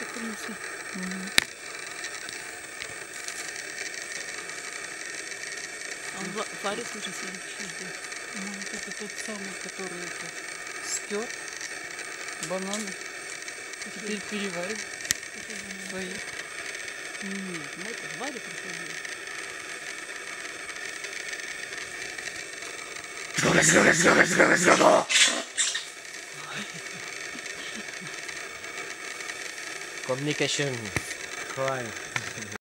Он варит уже следующий день. Ну, вот это тот самый, который это спер бананы. Теперь переварим свои. Нет, мы это варит приходили. Communication crime.